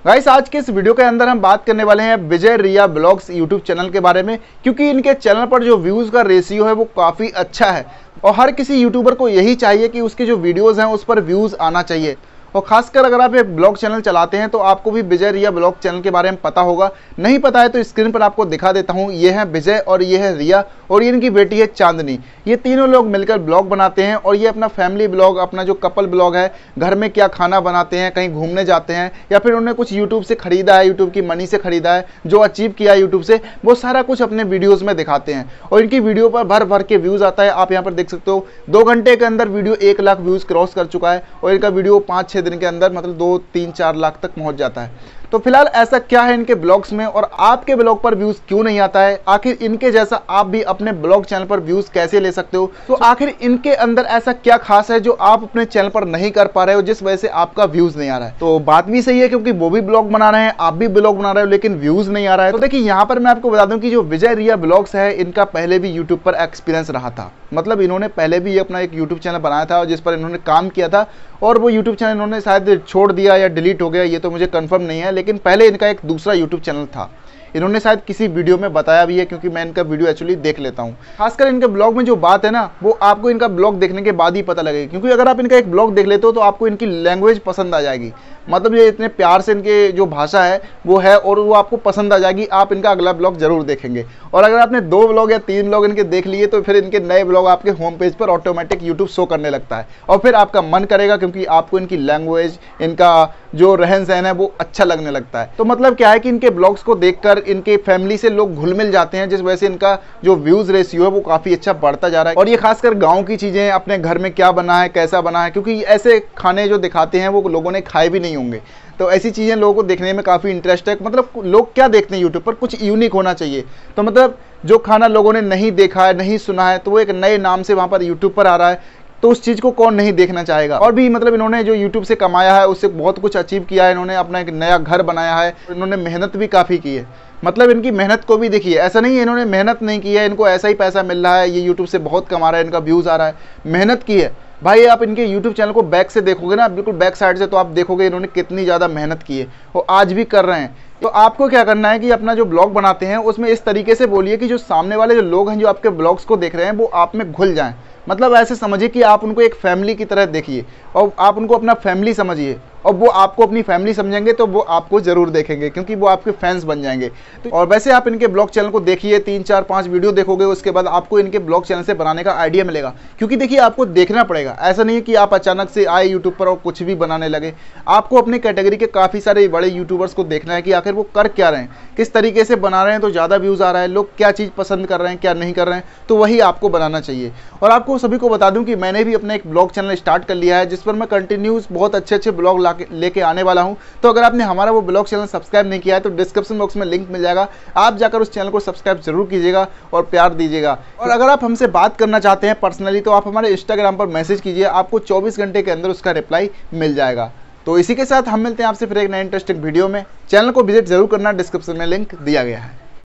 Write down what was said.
Guys आज के इस वीडियो के अंदर हम बात करने वाले हैं Vijay Riya vlogs YouTube channel के बारे में, क्योंकि इनके चैनल पर जो व्यूज़ का रेशियो है वो काफ़ी अच्छा है और हर किसी यूट्यूबर को यही चाहिए कि उसके जो वीडियोज़ हैं उस पर व्यूज़ आना चाहिए। और खासकर अगर आप एक ब्लॉग चैनल चलाते हैं तो आपको भी विजय रिया ब्लॉग चैनल के बारे में पता होगा। नहीं पता है तो स्क्रीन पर आपको दिखा देता हूँ। ये है विजय और ये है रिया और ये इनकी बेटी है चांदनी। ये तीनों लोग मिलकर ब्लॉग बनाते हैं और ये अपना फैमिली ब्लॉग, अपना जो कपल ब्लॉग है, घर में क्या खाना बनाते हैं, कहीं घूमने जाते हैं या फिर उन्होंने कुछ यूट्यूब से खरीदा है, यूट्यूब की मनी से खरीदा है, जो अचीव किया है यूट्यूब से, वो सारा कुछ अपने वीडियोज़ में दिखाते हैं। और इनकी वीडियो पर भर भर के व्यूज़ आता है। आप यहाँ पर देख सकते हो 2 घंटे के अंदर वीडियो 1 लाख व्यूज़ क्रॉस कर चुका है और इनका वीडियो 5-6 दिन के अंदर मतलब 2-3-4 लाख तक पहुंच जाता है। तो फिलहाल ऐसा क्या है इनके ब्लॉग्स में और आपके ब्लॉग पर व्यूज क्यों नहीं आता है? आखिर इनके जैसा आप भी अपने ब्लॉग चैनल पर व्यूज कैसे ले सकते हो? तो आखिर इनके अंदर ऐसा क्या खास है जो आप अपने चैनल पर नहीं कर पा रहे हो, जिस वजह से आपका व्यूज नहीं आ रहा है? तो बात भी सही है, क्योंकि वो भी ब्लॉग बना रहे हैं, आप भी ब्लॉग बना रहे हो, लेकिन व्यूज नहीं आ रहा है। तो देखिए यहाँ पर मैं आपको बता दूं कि जो विजय रिया ब्लॉग्स है, इनका पहले भी यूट्यूब पर एक्सपीरियंस रहा था। मतलब इन्होंने पहले भी अपना एक यूट्यूब चैनल बनाया था जिस पर इन्होंने काम किया था और वो यूट्यूब चैनल इन्होंने शायद छोड़ दिया या डिलीट हो गया, ये तो मुझे कंफर्म नहीं है। लेकिन पहले इनका एक दूसरा यूट्यूब चैनल था, इन्होंने शायद किसी वीडियो में बताया भी है, क्योंकि मैं इनका वीडियो एक्चुअली देख लेता हूँ। खासकर इनके ब्लॉग में जो बात है ना, वो आपको इनका ब्लॉग देखने के बाद ही पता लगेगी। क्योंकि अगर आप इनका एक ब्लॉग देख लेते हो तो आपको इनकी लैंग्वेज पसंद आ जाएगी। मतलब ये इतने प्यार से इनके जो भाषा है वो है और वो आपको पसंद आ जाएगी। आप इनका अगला ब्लॉग जरूर देखेंगे। और अगर आपने 2 ब्लॉग या 3 ब्लॉग इनके देख लिए तो फिर इनके नए ब्लॉग आपके होम पेज पर ऑटोमेटिक यूट्यूब शो करने लगता है और फिर आपका मन करेगा, क्योंकि आपको इनकी लैंग्वेज, इनका जो रहन सहन है वो अच्छा लगने लगता है। तो मतलब क्या है कि इनके ब्लॉग्स को देखकर इनके फैमिली से लोग घुल मिल जाते हैं, जिस वजह से इनका जो व्यूज रेशियो है वो काफ़ी अच्छा बढ़ता जा रहा है। और ये खासकर गाँव की चीज़ें, अपने घर में क्या बना है, कैसा बना है, क्योंकि ऐसे खाने जो दिखाते हैं वो लोगों ने खाए भी नहीं होंगे। तो ऐसी चीज़ें लोगों को देखने में काफ़ी इंटरेस्ट है। मतलब लोग क्या देखते हैं यूट्यूब पर, कुछ यूनिक होना चाहिए। तो मतलब जो खाना लोगों ने नहीं देखा है, नहीं सुना है, तो वो एक नए नाम से वहाँ पर यूट्यूब पर आ रहा है, तो उस चीज़ को कौन नहीं देखना चाहेगा। और भी मतलब इन्होंने जो यूट्यूब से कमाया है उससे बहुत कुछ अचीव किया है। इन्होंने अपना एक नया घर बनाया है, इन्होंने मेहनत भी काफ़ी की है। मतलब इनकी मेहनत को भी देखिए, ऐसा नहीं है इन्होंने मेहनत नहीं की है, इनको ऐसा ही पैसा मिल रहा है, ये यूट्यूब से बहुत कमा रहा है, इनका व्यूज़ आ रहा है। मेहनत की है भाई। आप इनके YouTube चैनल को बैक से देखोगे ना, बिल्कुल बैक साइड से, तो आप देखोगे इन्होंने कितनी ज़्यादा मेहनत की है और आज भी कर रहे हैं। तो आपको क्या करना है कि अपना जो ब्लॉग बनाते हैं उसमें इस तरीके से बोलिए कि जो सामने वाले जो लोग हैं जो आपके ब्लॉग्स को देख रहे हैं वो आप में घुल जाएं। मतलब ऐसे समझिए कि आप उनको एक फैमिली की तरह देखिए और आप उनको अपना फैमिली समझिए और वो आपको अपनी फैमिली समझेंगे तो वो आपको ज़रूर देखेंगे, क्योंकि वो आपके फैंस बन जाएंगे। तो और वैसे आप इनके ब्लॉग चैनल को देखिए, 3-4-5 वीडियो देखोगे, उसके बाद आपको इनके ब्लॉग चैनल से बनाने का आइडिया मिलेगा। क्योंकि देखिए आपको देखना पड़ेगा, ऐसा नहीं है कि आप अचानक से आए यूट्यूब पर और कुछ भी बनाने लगे। आपको अपनी कैटेगरी के काफ़ी सारे बड़े यूट्यूबर्स को देखना है कि आखिर वो कर क्या रहे हैं, किस तरीके से बना रहे हैं तो ज़्यादा व्यूज़ आ रहा है, लोग क्या चीज़ पसंद कर रहे हैं, क्या नहीं कर रहे हैं, तो वही आपको बनाना चाहिए। और आपको सभी को बता दूं कि मैंने भी अपना एक ब्लॉग चैनल स्टार्ट कर लिया है, जिस पर मैं कंटिन्यूस बहुत अच्छे ब्लॉग लेके आने वाला हूं। तो अगर आपने हमारा वो ब्लॉग चैनल सब्सक्राइब नहीं किया है तो डिस्क्रिप्शन बॉक्स में लिंक मिल जाएगा, आप जाकर उस चैनल को सब्सक्राइब जरूर कीजिएगा और प्यार दीजिएगा। और अगर आप हमसे बात करना चाहते हैं पर्सनली तो आप हमारे इंस्टाग्राम पर मैसेज कीजिए, आपको 24 घंटे के अंदर उसका रिप्लाई मिल जाएगा। तो इसी के साथ हम मिलते हैं आपसे फिर एक नए इंटरेस्टिंग वीडियो में। चैनल को विजिट जरूर करना, डिस्क्रिप्शन में लिंक दिया गया है।